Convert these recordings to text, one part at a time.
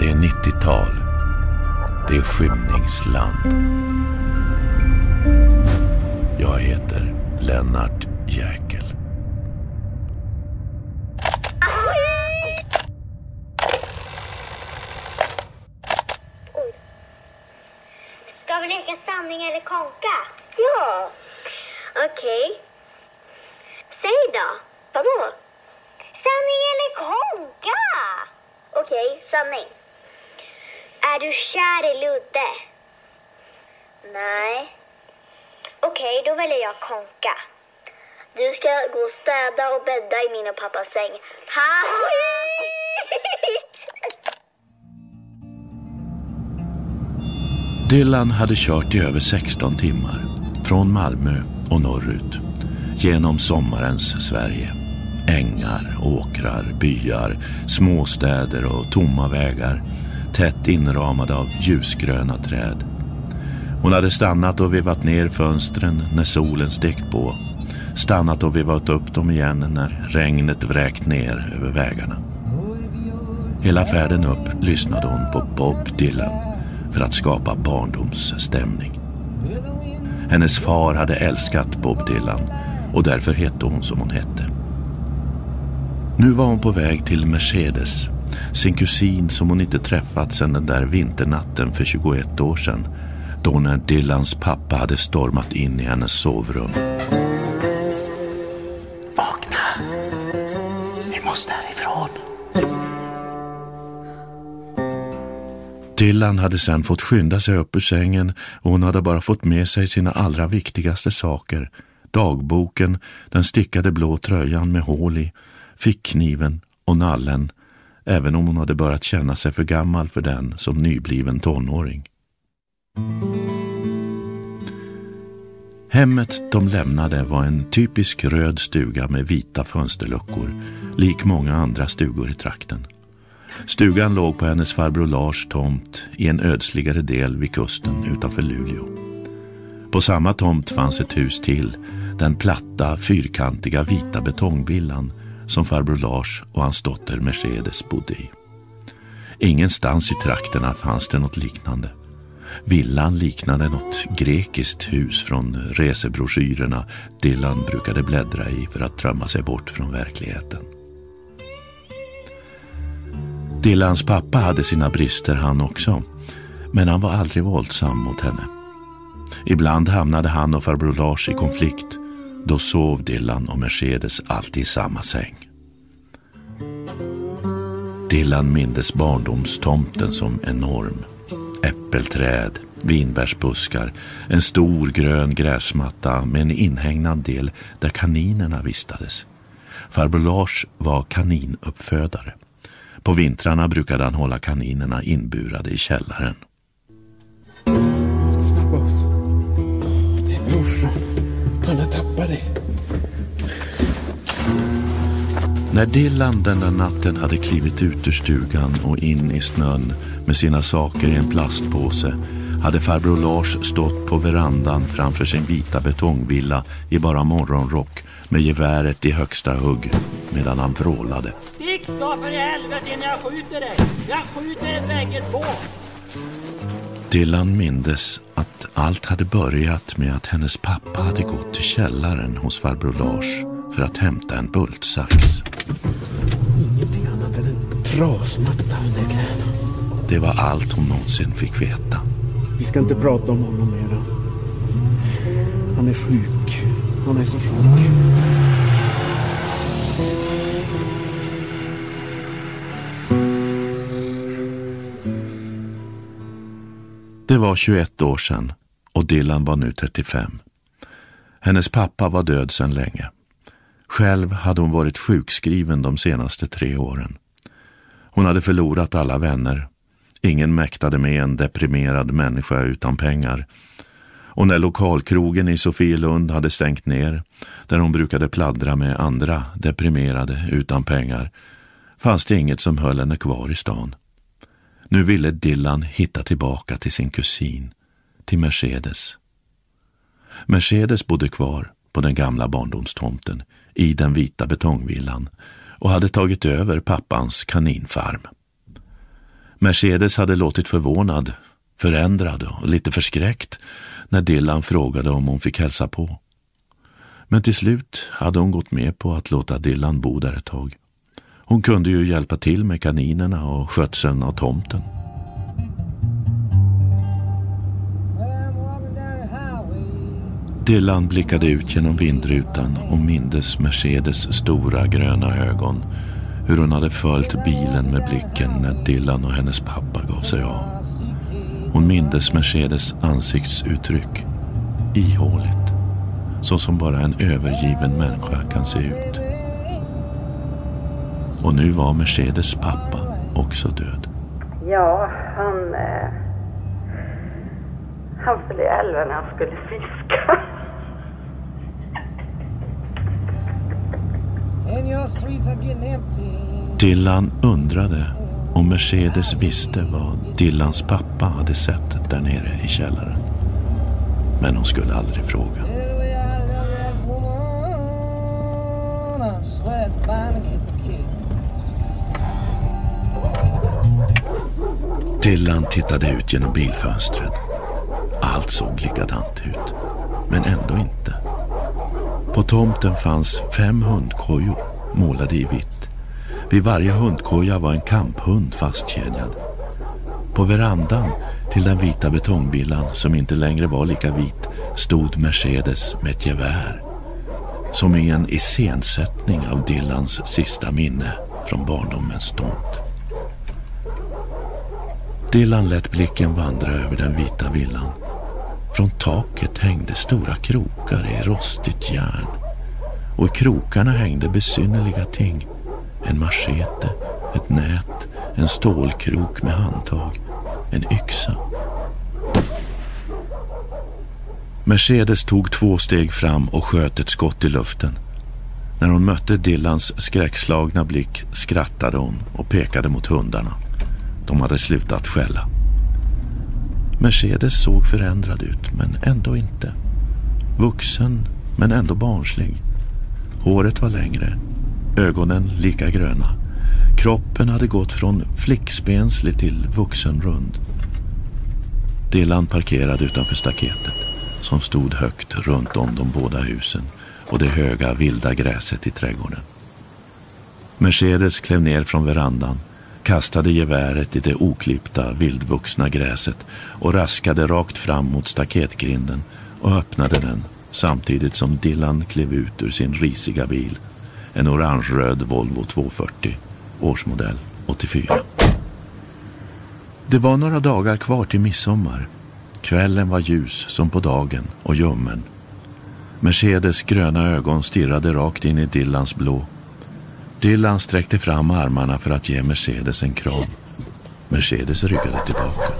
Det är 90-tal. Det är skymningsland. Jag heter Lennart Jäkel. Ska vi leka sanning eller konka? Ja. Okej. Säg då. Vadå? Sanning eller konka? Okej, sanning. Är du kär i Ludde? Nej. Okej, då väljer jag konka. Du ska gå och städa och bädda i min och pappas säng. Ha! Dylan hade kört i över 16 timmar. Från Malmö och norrut. Genom sommarens Sverige. Ängar, åkrar, byar, småstäder och tomma vägar. Tätt inramade av ljusgröna träd. Hon hade stannat och vevat ner fönstren när solen stekt på. Stannat och vevat upp dem igen när regnet vräkt ner över vägarna. Hela färden upp lyssnade hon på Bob Dylan för att skapa barndomsstämning. Hennes far hade älskat Bob Dylan och därför hette hon som hon hette. Nu var hon på väg till Mercedes, sin kusin som hon inte träffat sedan den där vinternatten för 21 år sedan, då när Dylans pappa hade stormat in i hennes sovrum. Vakna! Vi måste härifrån! Dylan hade sedan fått skynda sig upp ur sängen och hon hade bara fått med sig sina allra viktigaste saker. Dagboken, den stickade blå tröjan med hål i, fickkniven och nallen, även om hon hade börjat känna sig för gammal för den som nybliven tonåring. Hemmet de lämnade var en typisk röd stuga med vita fönsterluckor, lik många andra stugor i trakten. Stugan låg på hennes farbror Lars tomt i en ödsligare del vid kusten utanför Luleå. På samma tomt fanns ett hus till, den platta, fyrkantiga vita betongvillan som farbror Lars och hans dotter Mercedes bodde i. Ingenstans i trakterna fanns det något liknande. Villan liknade något grekiskt hus från resebrocyrerna Dylan brukade bläddra i för att drömma sig bort från verkligheten. Dylans pappa hade sina brister han också, men han var aldrig våldsam mot henne. Ibland hamnade han och farbror Lars i konflikt. Då sov Dylan och Mercedes alltid i samma säng. Dylan mindes barndomstomten som enorm. Äppelträd, vinbärsbuskar, en stor grön gräsmatta med en inhägnad del där kaninerna vistades. Farbror Lars var kaninuppfödare. På vintrarna brukade han hålla kaninerna inburade i källaren. Snabba oss. Det är brorsan. Han har tappat dig. När Dylan den där natten hade klivit ut ur stugan och in i snön med sina saker i en plastpåse hade farbror Lars stått på verandan framför sin vita betongvilla i bara morgonrock med geväret i högsta hugg medan han vrålade. Stick då för helvete innan jag skjuter dig! Jag skjuter er bägge två! Dylan mindes att allt hade börjat med att hennes pappa hade gått till källaren hos farbror Lars för att hämta en bultsax. Ingenting annat än en trasmatta under knäna. Det var allt hon någonsin fick veta. Vi ska inte prata om honom mera. Han är sjuk. Han är så sjuk. Det var 21 år sedan och Dylan var nu 35. Hennes pappa var död sedan länge. Själv hade hon varit sjukskriven de senaste 3 åren. Hon hade förlorat alla vänner. Ingen mäktade med en deprimerad människa utan pengar. Och när lokalkrogen i Sofielund hade stängt ner, där hon brukade pladdra med andra deprimerade utan pengar, fanns det inget som höll henne kvar i stan. Nu ville Dylan hitta tillbaka till sin kusin, till Mercedes. Mercedes bodde kvar på den gamla barndomstomten i den vita betongvillan och hade tagit över pappans kaninfarm. Mercedes hade låtit förvånad, förändrad och lite förskräckt när Dylan frågade om hon fick hälsa på. Men till slut hade hon gått med på att låta Dylan bo där ett tag. Hon kunde ju hjälpa till med kaninerna och skötseln av tomten. Dylan blickade ut genom vindrutan och mindes Mercedes stora gröna ögon. Hur hon hade följt bilen med blicken när Dylan och hennes pappa gav sig av. Hon mindes Mercedes ansiktsuttryck. Ihåligt. Så som bara en övergiven människa kan se ut. Och nu var Mercedes pappa också död. Ja, han föll i älven när han skulle fiska. Dylan undrade om Mercedes visste vad Dylans pappa hade sett där nere i källaren. Men hon skulle aldrig fråga. Dylan tittade ut genom bilfönstren. Allt såg likadant ut, men ändå inte. På tomten fanns 5 hundkojor målade i vitt. Vid varje hundkoja var en kamphund fastkedjad. På verandan till den vita betongbilan, som inte längre var lika vit, stod Mercedes med ett gevär. Som i en iscensättning av Dylans sista minne från barndomens tomt. Dylan lät blicken vandra över den vita villan. Från taket hängde stora krokar i rostigt järn. Och i krokarna hängde besynnerliga ting. En machete, ett nät, en stålkrok med handtag, en yxa. Mercedes tog 2 steg fram och sköt ett skott i luften. När hon mötte Dylans skräckslagna blick skrattade hon och pekade mot hundarna. De hade slutat skälla. Mercedes såg förändrad ut, men ändå inte. Vuxen, men ändå barnslig. Håret var längre, ögonen lika gröna. Kroppen hade gått från flickspenslig till vuxenrund. Dylan parkerade utanför staketet, som stod högt runt om de båda husen och det höga vilda gräset i trädgården. Mercedes klev ner från verandan, kastade geväret i det oklippta vildvuxna gräset och raskade rakt fram mot staketgrinden och öppnade den samtidigt som Dylan klev ut ur sin risiga bil, en orange-röd Volvo 240, årsmodell 84. Det var några dagar kvar till midsommar. Kvällen var ljus som på dagen och ljummen. Mercedes gröna ögon stirrade rakt in i Dylans blå. Dylan sträckte fram armarna för att ge Mercedes en kram. Mercedes ryggade tillbaka.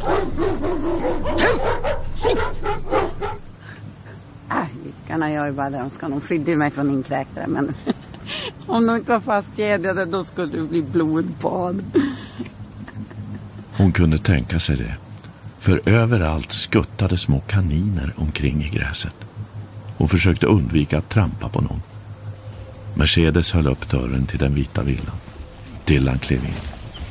Vickarna gör ju bara det de ska. De skyddar mig från inkräktare, men om de inte var fastkedjade då skulle det bli blodbad. Hon kunde tänka sig det. För överallt skuttade små kaniner omkring i gräset. Hon försökte undvika att trampa på någon. Mercedes höll upp dörren till den vita villan. Dylan klev in.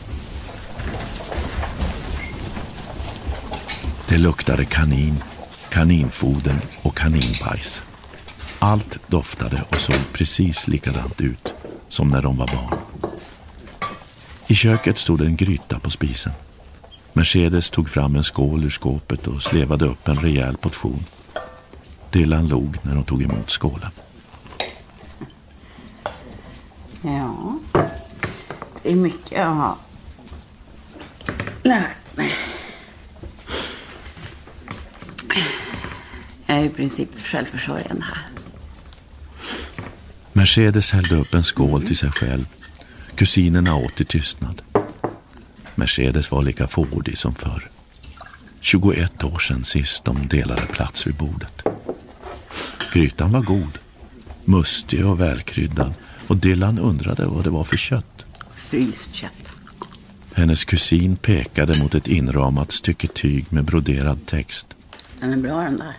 Det luktade kanin, kaninfoder och kaninbajs. Allt doftade och såg precis likadant ut som när de var barn. I köket stod en gryta på spisen. Mercedes tog fram en skål ur skåpet och slevade upp en rejäl portion. Dylan log när hon tog emot skålen. Ja, det är mycket jag har lärt mig. Jag är i princip självförsörjande här. Mercedes hällde upp en skål till sig själv. Kusinerna åt i tystnad. Mercedes var lika fåordig som förr. 21 år sedan sist de delade plats vid bordet. Grytan var god, mustig och välkryddad, och Dylan undrade vad det var för kött. Fryst kött. Hennes kusin pekade mot ett inramat stycke tyg med broderad text. Den är bra, den där.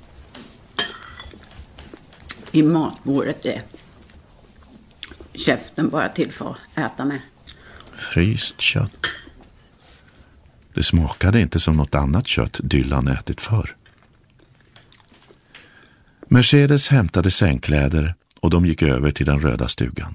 I matbordet är käften bara till för att äta med. Fryst kött. Det smakade inte som något annat kött Dylan ätit förr. Mercedes hämtade sängkläder och de gick över till den röda stugan.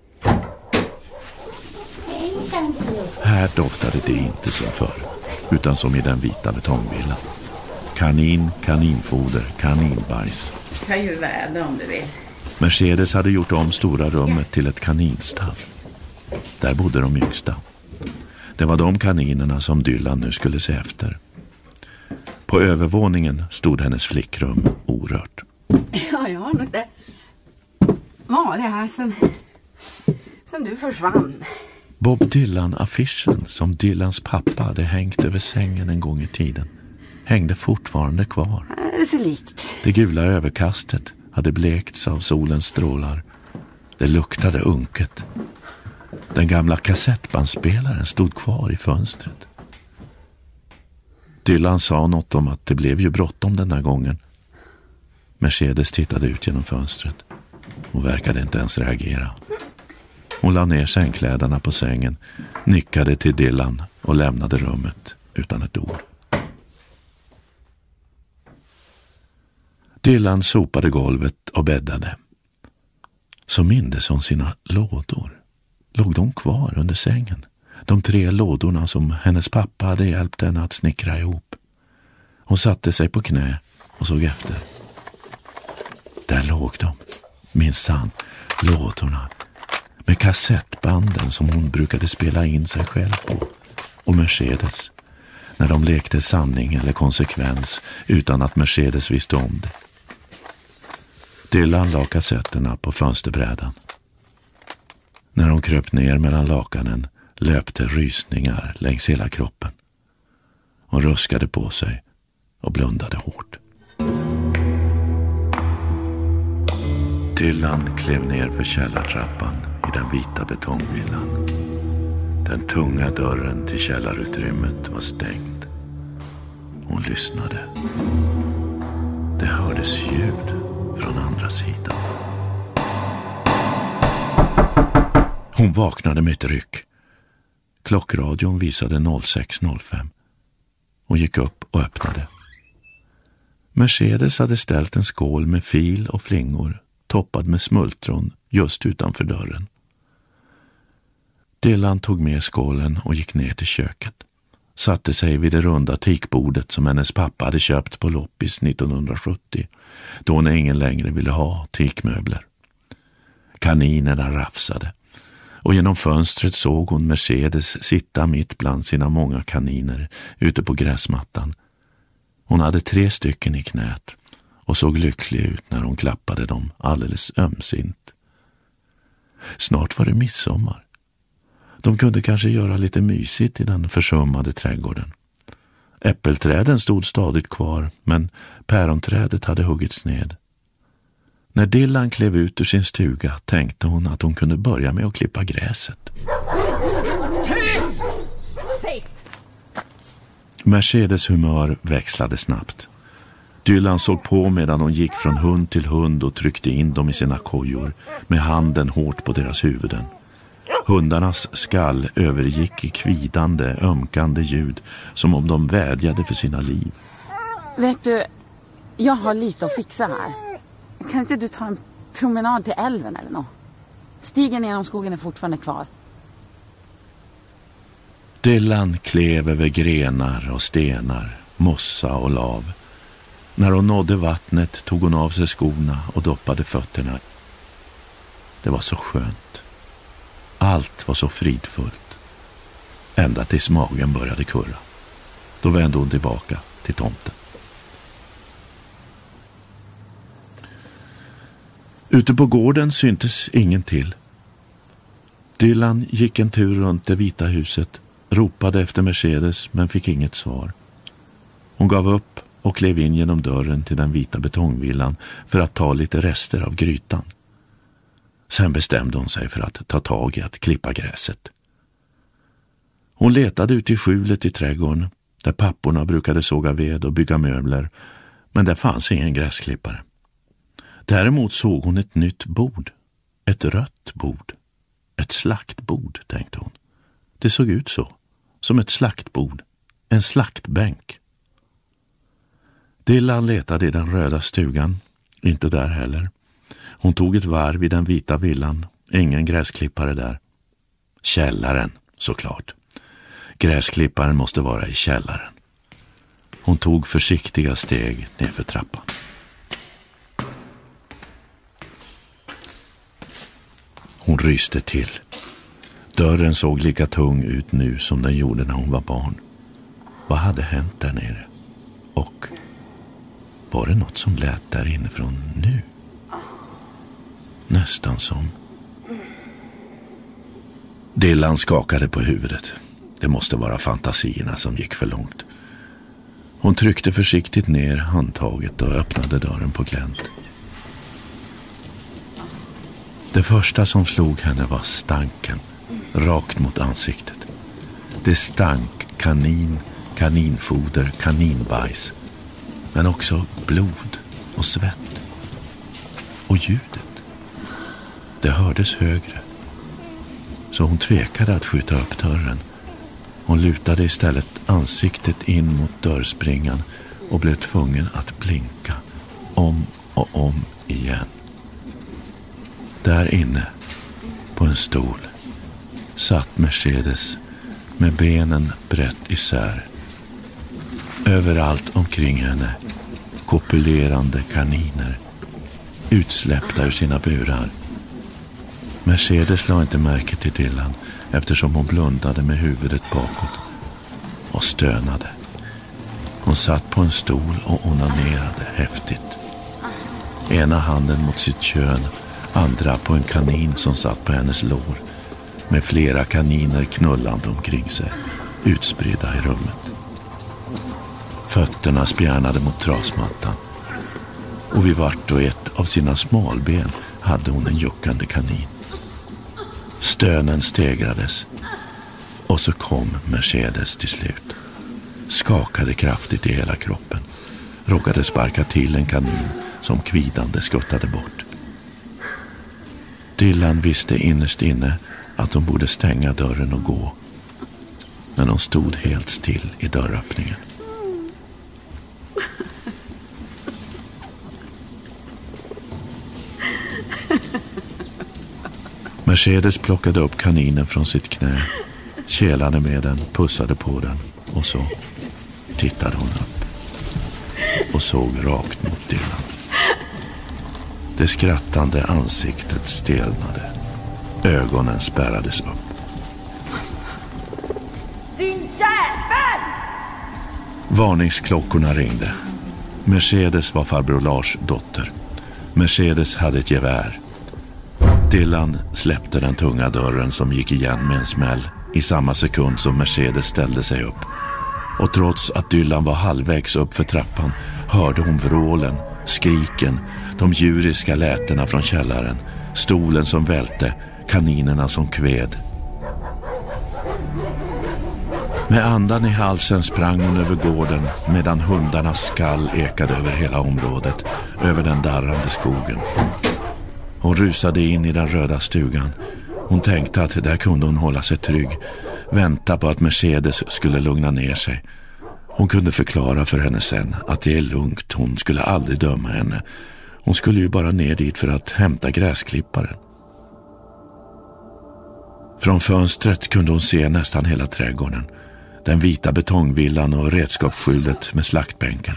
Här doftade det inte som förr, utan som i den vita betongvillan. Kanin, kaninfoder, kaninbajs. Kan ju vädra om du vill. Mercedes hade gjort om stora rummet till ett kaninstall. Där bodde de yngsta. Det var de kaninerna som Dylan nu skulle se efter. På övervåningen stod hennes flickrum orört. Ja, jag har nog inte varit här sen du försvann. Bob Dylan-affischen som Dylans pappa hade hängt över sängen en gång i tiden hängde fortfarande kvar. Det är så likt. Det gula överkastet hade blekts av solens strålar. Det luktade unket. Den gamla kassettbandspelaren stod kvar i fönstret. Dylan sa något om att det blev ju bråttom den där gången. Mercedes tittade ut genom fönstret. Hon verkade inte ens reagera. Hon la ner sängkläderna på sängen, nickade till Dylan och lämnade rummet utan ett ord. Dylan sopade golvet och bäddade. Så mindes hon sina lådor. Låg de kvar under sängen? De 3 lådorna som hennes pappa hade hjälpt henne att snickra ihop. Hon satte sig på knä och såg efter. Där låg de, minsann, lådorna. Med kassettbanden som hon brukade spela in sig själv på. Och Mercedes, när de lekte sanning eller konsekvens utan att Mercedes visste om det. Dylan la kassetterna på fönsterbrädan. När hon kröp ner mellan lakanen löpte rysningar längs hela kroppen. Hon ruskade på sig och blundade hårt. Dylan klev ner för källartrappan i den vita betongvillan. Den tunga dörren till källarutrymmet var stängd. Hon lyssnade. Det hördes ljud från andra sidan. Hon vaknade med ett ryck. Klockradion visade 06.05. Hon gick upp och öppnade. Mercedes hade ställt en skål med fil och flingor toppad med smultron just utanför dörren. Dylan tog med skålen och gick ner till köket. Satte sig vid det runda tikbordet som hennes pappa hade köpt på loppis 1970, då hon ingen längre ville ha tikmöbler. Kaninerna rafsade, och genom fönstret såg hon Mercedes sitta mitt bland sina många kaniner ute på gräsmattan. Hon hade 3 stycken i knät och såg lycklig ut när hon klappade dem alldeles ömsint. Snart var det midsommar. De kunde kanske göra lite mysigt i den försummade trädgården. Äppelträden stod stadigt kvar, men päronträdet hade huggits ned. När Dylan klev ut ur sin stuga tänkte hon att hon kunde börja med att klippa gräset. Mercedes humör växlade snabbt. Dylan såg på medan hon gick från hund till hund och tryckte in dem i sina kojor med handen hårt på deras huvuden. Hundarnas skall övergick i kvidande, ömkande ljud som om de vädjade för sina liv. Vet du, jag har lite att fixa här. Kan inte du ta en promenad till älven eller något? Stigen genom skogen är fortfarande kvar. Dylan klev över grenar och stenar, mossa och lav. När hon nådde vattnet tog hon av sig skorna och doppade fötterna. Det var så skönt. Allt var så fridfullt. Ända tills magen började kurra. Då vände hon tillbaka till tomten. Ute på gården syntes ingen till. Dylan gick en tur runt det vita huset, ropade efter Mercedes men fick inget svar. Hon gav upp och klev in genom dörren till den vita betongvillan för att ta lite rester av grytan. Sen bestämde hon sig för att ta tag i att klippa gräset. Hon letade ut i skjulet i trädgården där papporna brukade såga ved och bygga möbler, men där fanns ingen gräsklippare. Däremot såg hon ett nytt bord, ett rött bord, ett slaktbord, tänkte hon. Det såg ut så, som ett slaktbord, en slaktbänk. Dylan letade i den röda stugan, inte där heller. Hon tog ett varv i den vita villan, ingen gräsklippare där. Källaren, såklart. Gräsklipparen måste vara i källaren. Hon tog försiktiga steg nerför trappan. Hon ryste till. Dörren såg lika tung ut nu som den gjorde när hon var barn. Vad hade hänt där nere? Och var det något som lät där inifrån nu? Nästan som... Dylan skakade på huvudet. Det måste vara fantasierna som gick för långt. Hon tryckte försiktigt ner handtaget och öppnade dörren på glänt. Det första som slog henne var stanken, rakt mot ansiktet. Det stank kanin, kaninfoder, kaninbajs. Men också blod och svett. Och ljudet. Det hördes högre. Så hon tvekade att skjuta upp dörren. Hon lutade istället ansiktet in mot dörrspringan och blev tvungen att blinka om och om igen. Där inne, på en stol, satt Mercedes med benen brett isär. Överallt omkring henne kopulerande kaniner, utsläppta ur sina burar. Mercedes la inte märke till Dylan eftersom hon blundade med huvudet bakåt och stönade. Hon satt på en stol och onanerade häftigt. Ena handen mot sitt kön, andra på en kanin som satt på hennes lår, med flera kaniner knullande omkring sig, utspridda i rummet. Fötterna spjärnade mot trasmattan, och vid vart och ett av sina smalben hade hon en juckande kanin. Stönen stegrades, och så kom Mercedes till slut. Skakade kraftigt i hela kroppen, råkade sparka till en kanin som kvidande skuttade bort. Dylan visste innerst inne att hon borde stänga dörren och gå. Men hon stod helt still i dörröppningen. Mercedes plockade upp kaninen från sitt knä, kelade med den, pussade på den och så tittade hon upp och såg rakt mot Dylan. Det skrattande ansiktet stelnade. Ögonen spärrades upp. Din jävel! Varningsklockorna ringde. Mercedes var farbror Lars dotter. Mercedes hade ett gevär. Dylan släppte den tunga dörren som gick igen med en smäll i samma sekund som Mercedes ställde sig upp. Och trots att Dylan var halvvägs upp för trappan hörde hon vrålen, skriken, de djuriska lätena från källaren, stolen som välte, kaninerna som kved. Med andan i halsen sprang hon över gården medan hundarnas skall ekade över hela området, över den darrande skogen. Hon rusade in i den röda stugan. Hon tänkte att där kunde hon hålla sig trygg, vänta på att Mercedes skulle lugna ner sig. Hon kunde förklara för henne sen att det är lugnt, hon skulle aldrig döma henne. Hon skulle ju bara ner dit för att hämta gräsklipparen. Från fönstret kunde hon se nästan hela trädgården. Den vita betongvillan och redskapsskjulet med slaktbänken.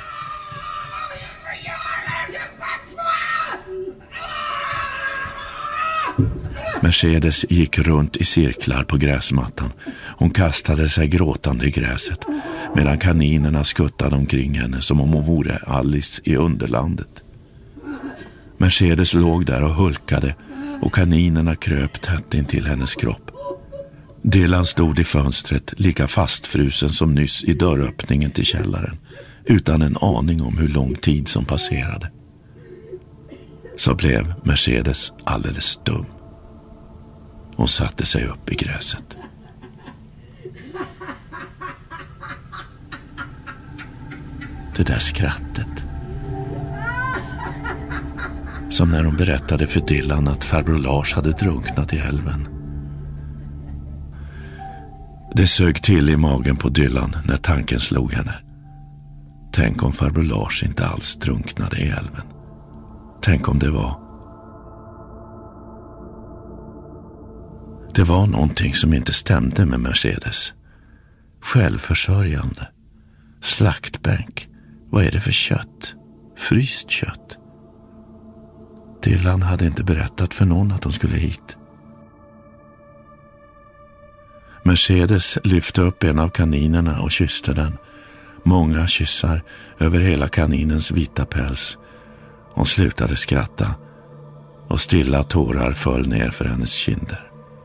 Mercedes gick runt i cirklar på gräsmattan. Hon kastade sig gråtande i gräset medan kaninerna skuttade omkring henne som om hon vore Alice i Underlandet. Mercedes låg där och hulkade och kaninerna kröp tätt in till hennes kropp. Dylan stod i fönstret lika fastfrusen som nyss i dörröppningen till källaren, utan en aning om hur lång tid som passerade. Så blev Mercedes alldeles stum. Hon satte sig upp i gräset. Det där skrattet. Som när hon berättade för Dylan att farbror Lars hade drunknat i älven. Det sög till i magen på Dylan när tanken slog henne. Tänk om farbror Lars inte alls drunknade i älven. Tänk om det var någonting som inte stämde med Mercedes. Självförsörjande. Slaktbänk. Vad är det för kött? Fryst kött. Dylan hade inte berättat för någon att de skulle hit. Mercedes lyfte upp en av kaninerna och kysste den. Många kyssar över hela kaninens vita päls. Hon slutade skratta och stilla tårar föll ner för hennes kinder.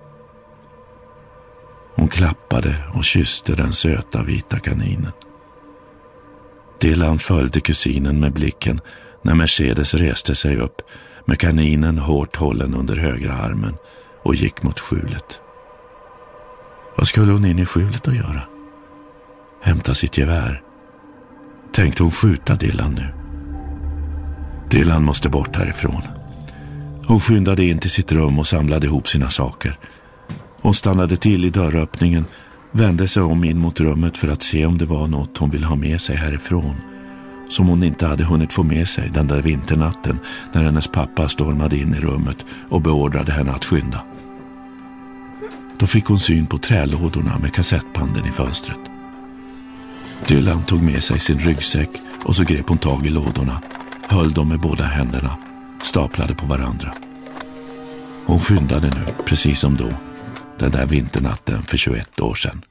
Hon klappade och kysste den söta vita kaninen. Dylan följde kusinen med blicken när Mercedes reste sig upp med kaninen hårt hållen under högra armen och gick mot skjulet. Vad skulle hon in i skjulet att göra? Hämta sitt gevär. Tänkte hon skjuta Dylan nu? Dylan måste bort härifrån. Hon skyndade in till sitt rum och samlade ihop sina saker. Hon stannade till i dörröppningen, vände sig om in mot rummet för att se om det var något hon ville ha med sig härifrån. Som hon inte hade hunnit få med sig den där vinternatten när hennes pappa stormade in i rummet och beordrade henne att skynda. Då fick hon syn på trälådorna med kassettbanden i fönstret. Dylan tog med sig sin ryggsäck och så grep hon tag i lådorna, höll dem med båda händerna, staplade på varandra. Hon skyndade nu, precis som då, den där vinternatten för 21 år sedan.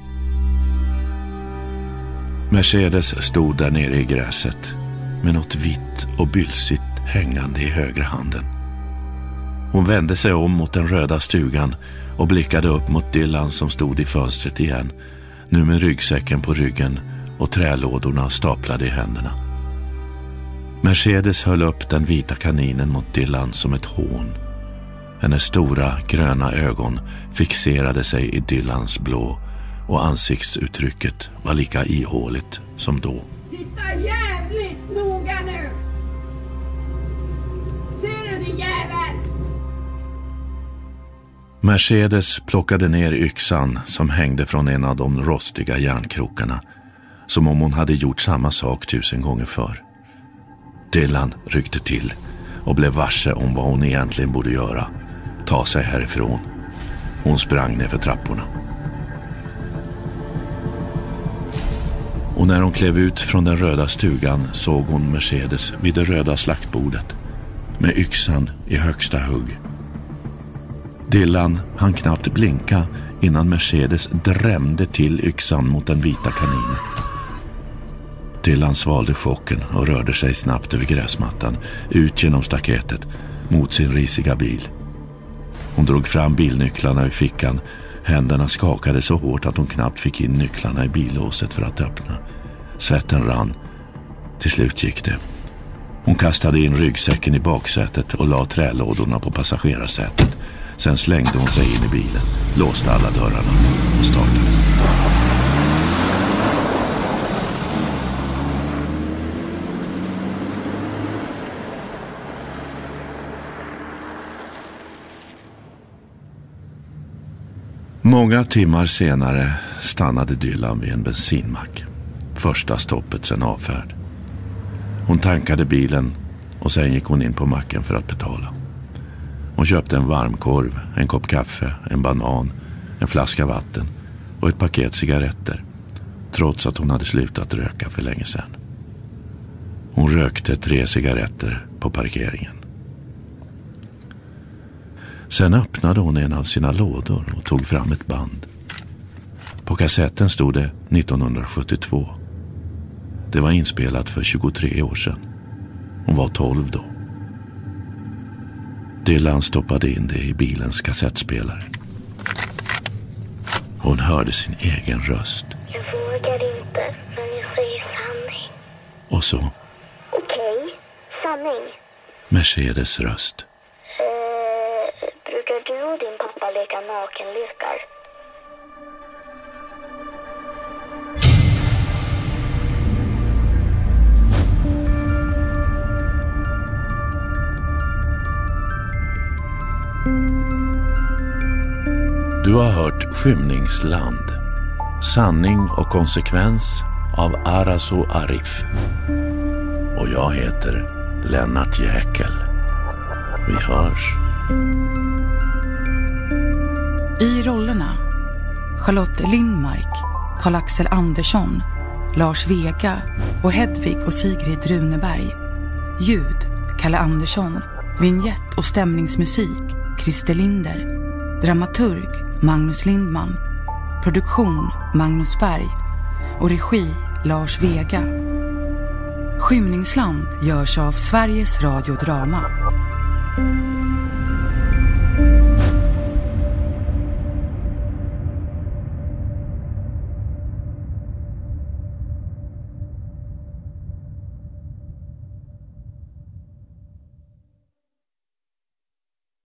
Mercedes stod där nere i gräset med något vitt och bylsigt hängande i högra handen. Hon vände sig om mot den röda stugan och blickade upp mot Dylan som stod i fönstret igen, nu med ryggsäcken på ryggen och trälådorna staplade i händerna. Mercedes höll upp den vita kaninen mot Dylan som ett hån. Hennes stora gröna ögon fixerade sig i Dylans blå och ansiktsuttrycket var lika ihåligt som då. Titta jävligt noga nu! Ser du din jävel? Mercedes plockade ner yxan som hängde från en av de rostiga järnkrokarna, som om hon hade gjort samma sak 1000 gånger förr. Dylan ryckte till och blev varse om vad hon egentligen borde göra. Ta sig härifrån. Hon sprang ner för trapporna. Och när hon klev ut från den röda stugan såg hon Mercedes vid det röda slaktbordet med yxan i högsta hugg. Dylan hann knappt blinka innan Mercedes drämde till yxan mot den vita kaninen. Dylan svalde chocken och rörde sig snabbt över gräsmattan ut genom staketet mot sin risiga bil. Hon drog fram bilnycklarna i fickan. Händerna skakade så hårt att hon knappt fick in nycklarna i billåset för att öppna. Svetten rann. Till slut gick det. Hon kastade in ryggsäcken i baksätet och la trälådorna på passagerarsätet. Sen slängde hon sig in i bilen, låste alla dörrarna och startade. Många timmar senare stannade Dylan vid en bensinmack. Första stoppet sedan avfärd. Hon tankade bilen och sen gick hon in på macken för att betala. Hon köpte en varmkorv, en kopp kaffe, en banan, en flaska vatten och ett paket cigaretter, trots att hon hade slutat röka för länge sedan. Hon rökte 3 cigaretter på parkeringen. Sen öppnade hon en av sina lådor och tog fram ett band. På kassetten stod det 1972. Det var inspelat för 23 år sedan. Hon var 12 då. Dylan stoppade in det i bilens kassettspelare. Hon hörde sin egen röst. Jag vågar inte, men jag säger sanning. Och så Okej, sanning. Mercedes röst. Brukar du och din pappa leka nakenlekar? Du har hört Skymningsland, Sanning och konsekvens av Arazo Arif. Och jag heter Lennart Jäkel. Vi hörs. I rollerna Charlotte Lindmark, Karl-Axel Andersson, Lars Vega och Hedvig och Sigrid Runeberg. Ljud Kalle Andersson. Vignett och stämningsmusik Christer Linder. Dramaturg Magnus Lindman. Produktion Magnus Berg. Och regi Lars Vega. Skymningsland görs av Sveriges Radio Drama.